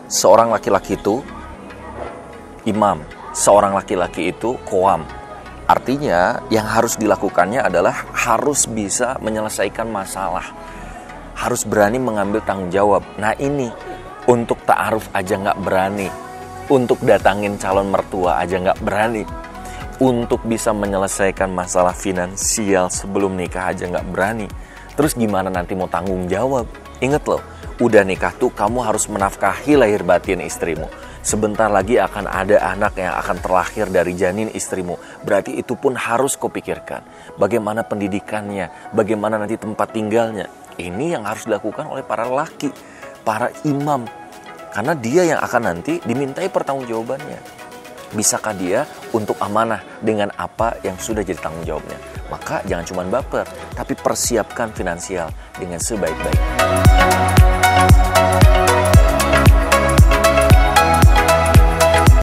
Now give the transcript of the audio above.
seorang laki-laki itu imam, seorang laki-laki itu qawwam. Artinya yang harus dilakukannya adalah harus bisa menyelesaikan masalah, harus berani mengambil tanggung jawab. Nah ini, untuk ta'aruf aja nggak berani, untuk datangin calon mertua aja nggak berani, untuk bisa menyelesaikan masalah finansial sebelum nikah aja nggak berani. Terus gimana nanti mau tanggung jawab? Ingat loh, udah nikah tuh kamu harus menafkahi lahir batin istrimu. Sebentar lagi akan ada anak yang akan terlahir dari janin istrimu. Berarti itu pun harus kau pikirkan. Bagaimana pendidikannya, bagaimana nanti tempat tinggalnya. Ini yang harus dilakukan oleh para lelaki, para imam. Karena dia yang akan nanti dimintai pertanggungjawabannya. Bisakah dia untuk amanah dengan apa yang sudah jadi tanggung jawabnya? Maka jangan cuma baper, tapi persiapkan finansial dengan sebaik-baiknya.